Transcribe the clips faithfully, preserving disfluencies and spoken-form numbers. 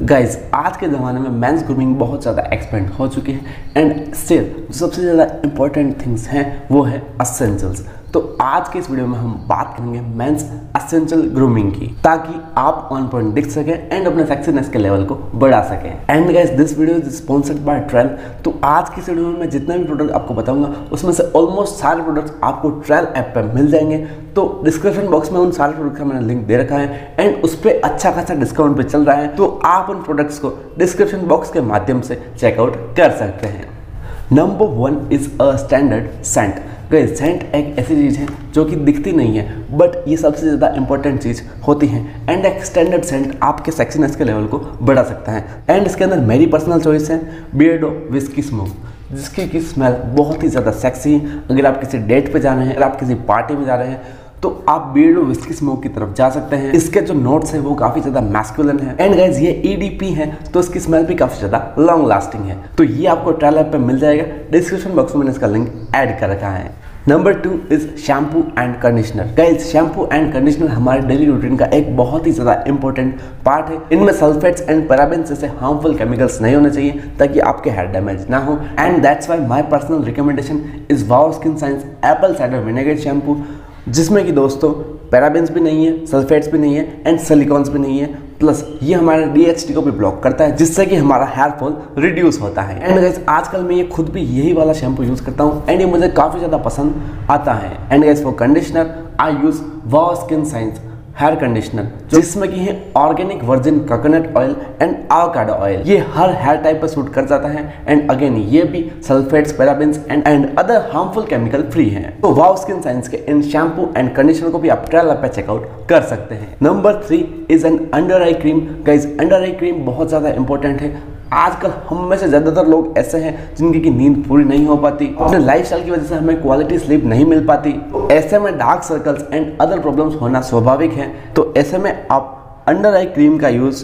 Guys आज के ज़माने में मेंस ग्रूमिंग बहुत ज़्यादा एक्सपेंड हो चुकी है एंड स्टिल सबसे ज़्यादा इंपॉर्टेंट थिंग्स हैं वो है एसेंशियल्स। तो आज के इस वीडियो में हम बात करेंगे मेंस एसेंशियल ग्रूमिंग की, ताकि आप ऑन पॉइंट दिख सकें एंड अपने सेक्सीनेस के लेवल को बढ़ा सकें। And guys this video is sponsored by Trell. तो आज की इस वीडियो में मैं जितने भी प्रोडक्ट आपको बताऊंगा उसमें से ऑलमोस्ट सारे प्रोडक्ट्स आपको ट्रेल ऐप पर मिल जाएंगे। तो डिस्क्रिप्शन बॉक्स में उन सारे प्रोडक्ट का मैंने लिंक दे रखा है एंड उस पर अच्छा खासा डिस्काउंट पे चल रहा है, तो आप उन प्रोडक्ट्स को डिस्क्रिप्शन बॉक्स के माध्यम से चेकआउट कर सकते हैं। Number one is a standard scent. Guys scent एक ऐसी चीज़ है जो कि दिखती नहीं है बट ये सबसे ज़्यादा इंपॉर्टेंट चीज़ होती है एंड एक स्टैंडर्ड सेंट आपके सेक्सीनेस के लेवल को बढ़ा सकता है। एंड इसके अंदर मेरी पर्सनल चॉइस है बियर्डो विस्की स्मोक, जिसकी की स्मेल बहुत ही ज़्यादा सेक्सी है। अगर आप किसी डेट पे जा रहे हैं, अगर आप किसी पार्टी में जा रहे हैं तो आप बियर्डो विस्की स्मोक की तरफ जा सकते हैं। इसके जो नोट्स है वो काफी ज्यादा मैस्कुलिन है एंड गाइस ये ई डी पी है तो इसकी स्मेल भी काफी ज्यादा लॉन्ग लास्टिंग है। तो ये आपको ट्रायल ऐप पे मिल जाएगा, डिस्क्रिप्शन बॉक्स में मैंने इसका लिंक ऐड कर रखा है। Number two is shampoo and conditioner. Guys shampoo and conditioner हमारे डेली रूटीन का एक बहुत ही ज्यादा इंपॉर्टेंट पार्ट है। इनमें सल्फेट्स एंड पैराबेन्स जैसे हार्मफुल केमिकल्स नहीं होने चाहिए ताकि आपके हेयर डैमेज ना हो। And that's why my personal recommendation is वाओ skin science apple cider vinegar shampoo, जिसमें कि दोस्तों पैराबेन्स भी नहीं है, सल्फेट्स भी नहीं है एंड सिलिकॉन्स भी नहीं है, प्लस ये हमारे डी एच टी को भी ब्लॉक करता है जिससे कि हमारा हेयर फॉल रिड्यूस होता है। एंड गाइस आजकल मैं ये खुद भी यही वाला शैम्पू यूज करता हूँ एंड ये मुझे काफी ज्यादा पसंद आता है। And guys for conditioner I use वाओ स्किन साइंस हेयर कंडीशनर, जिसमें कि है organic virgin coconut oil and avocado oil. ये हर हेयर टाइप पर सूट कर जाता है एंड अगेन ये भी sulphates parabens and and other harmful chemical free है। तो वाओ स्किन साइंस के इन शैम्पू एंड कंडीशनर को भी आप ट्रायल ऐप पे चेकआउट कर सकते हैं। Number three is an under eye cream. Guys under eye cream बहुत ज्यादा इंपॉर्टेंट है। आजकल हम में से ज़्यादातर लोग ऐसे हैं जिनकी की नींद पूरी नहीं हो पाती, अपने लाइफस्टाइल की वजह से हमें क्वालिटी स्लीप नहीं मिल पाती, तो ऐसे में dark circles and other problems होना स्वाभाविक है। तो ऐसे में आप अंडर आई क्रीम का यूज़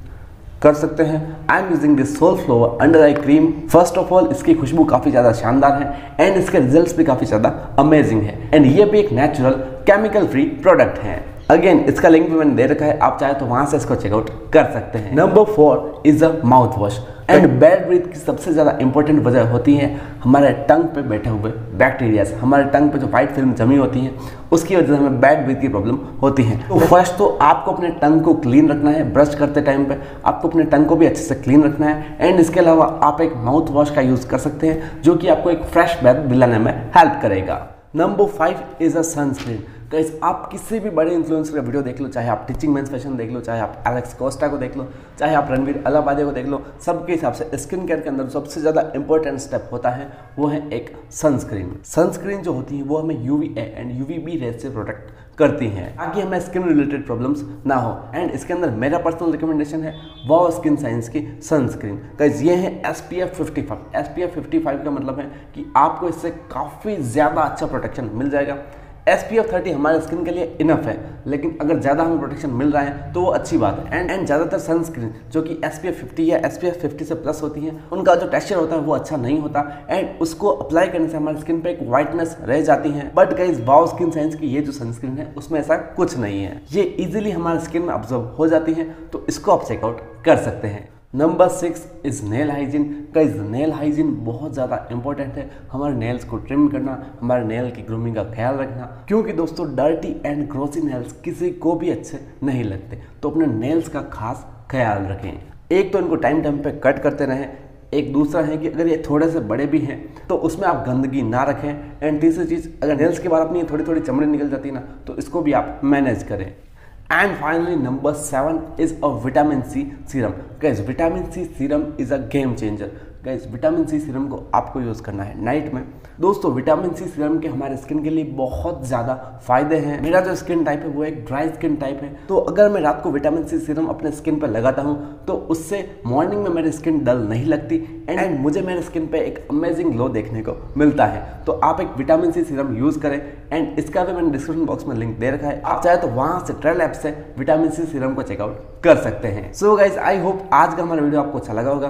कर सकते हैं। I am using this soul flower under eye cream. First of all इसकी खुशबू काफ़ी ज़्यादा शानदार है एंड इसके रिजल्ट्स भी काफ़ी ज़्यादा अमेजिंग है एंड ये भी एक नेचुरल केमिकल फ्री प्रोडक्ट है। अगेन इसका लिंक भी मैंने दे रखा है, आप चाहे तो वहां से इसको चेकआउट कर सकते हैं। Number four is a mouth wash. And bad breath की सबसे ज़्यादा इंपॉर्टेंट वजह होती है हमारे टंग पे बैठे हुए बैक्टीरियाज। हमारे टंग पे जो वाइट फिल्म जमी होती है उसकी वजह से हमें बैड ब्रीथ की प्रॉब्लम होती है। तो फर्स्ट तो आपको अपने टंग को क्लीन रखना है, ब्रश करते टाइम पे आपको अपने टंग को भी अच्छे से क्लीन रखना है एंड इसके अलावा आप एक माउथ वॉश का यूज़ कर सकते हैं जो कि आपको एक फ्रेश ब्रेथ दिलाने में हेल्प करेगा। Number five is a sunscreen. Guys आप किसी भी बड़े इन्फ्लुएंसर का वीडियो देख लो, चाहे आप टीचिंग मेंस फैशन देख लो, चाहे आप एलेक्स कोस्टा को देख लो, चाहे आप रणवीर अलाहाबादी को देख लो, सबके हिसाब से स्किन केयर के अंदर सबसे ज़्यादा इंपॉर्टेंट स्टेप होता है वो है एक सनस्क्रीन। सनस्क्रीन जो होती है वो हमें UV A and UV B rays से प्रोटेक्ट करती हैं ताकि हमें स्किन रिलेटेड प्रॉब्लम्स ना हो। एंड इसके अंदर मेरा पर्सनल रिकमेंडेशन है वाओ स्किन साइंस की सनस्क्रीन। गाइस ये है S P F fifty five. S P F fifty five का मतलब है कि आपको इससे काफ़ी ज़्यादा अच्छा प्रोटेक्शन मिल जाएगा। एस पी एफ थर्टी हमारे स्किन के लिए इनफ है, लेकिन अगर ज़्यादा हमें प्रोटेक्शन मिल रहा है तो वो अच्छी बात है। एंड एंड ज़्यादातर सनस्क्रीन जो कि एस पी एफ फिफ्टी या एस पी एफ फिफ्टी से प्लस होती हैं उनका जो टेक्सचर होता है वो अच्छा नहीं होता एंड उसको अप्लाई करने से हमारी स्किन पे एक वाइटनेस रह जाती है। But guys wow skin science की ये जो सनस्क्रीन है उसमें ऐसा कुछ नहीं है, ये इजीली हमारे स्किन में ऑब्जर्व हो जाती है, तो इसको आप चेकआउट कर सकते हैं। Number six is nail hygiene. Guys nail hygiene बहुत ज़्यादा इंपॉर्टेंट है। हमारे नेल्स को ट्रिम करना, हमारे नेल की ग्रूमिंग का ख्याल रखना, क्योंकि दोस्तों डर्टी एंड ग्रोसी नेल्स किसी को भी अच्छे नहीं लगते। तो अपने नेल्स का खास ख्याल रखें। एक तो इनको टाइम टाइम पे कट करते रहें, एक दूसरा है कि अगर ये थोड़े से बड़े भी हैं तो उसमें आप गंदगी ना रखें। एंड तीसरी चीज़, अगर नेल्स के बाद अपनी थोड़ी थोड़ी चमड़ी निकल जाती है ना तो इसको भी आप मैनेज करें। And finally number seven is a vitamin C serum. Guys vitamin C serum is a game changer. Guys vitamin C serum को आपको यूज़ करना है नाइट में। दोस्तों विटामिन सी सीरम के हमारे स्किन के लिए बहुत ज़्यादा फायदे हैं। मेरा जो स्किन टाइप है वो एक ड्राई स्किन टाइप है, तो अगर मैं रात को विटामिन सी सीरम अपने स्किन पर लगाता हूँ तो उससे मॉर्निंग में मेरी स्किन डल नहीं लगती एंड मुझे मेरे स्किन पे एक अमेजिंग ग्लो देखने को मिलता है। तो आप एक विटामिन सी सीरम यूज़ करें एंड इसका भी मैंने डिस्क्रिप्शन बॉक्स में लिंक दे रखा है, आप चाहे तो वहाँ से ट्रेल ऐप से विटामिन सी सीरम को चेकआउट कर सकते हैं। सो गाइज आई होप आज का हमारा वीडियो आपको अच्छा लगा होगा।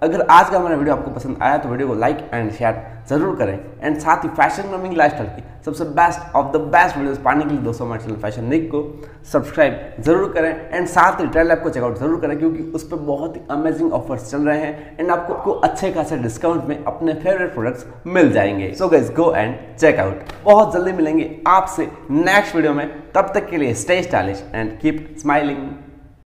अगर आज का हमारा वीडियो आपको पसंद आया तो वीडियो को लाइक एंड शेयर जरूर करें एंड साथ ही फैशन ग्रूमिंग लाइफस्टाइल की सबसे best of the best videos पाने के लिए दोस्तों हमारे चैनल फैशन निक को सब्सक्राइब जरूर करें एंड साथ ही ट्रेल ऐप को चेकआउट जरूर करें क्योंकि उस पर बहुत ही अमेजिंग ऑफर्स चल रहे हैं एंड आपको, आपको अच्छे खासे डिस्काउंट में अपने फेवरेट प्रोडक्ट्स मिल जाएंगे। So guys go and checkout. बहुत जल्दी मिलेंगे आपसे नेक्स्ट वीडियो में, तब तक के लिए stay stylish and keep smiling.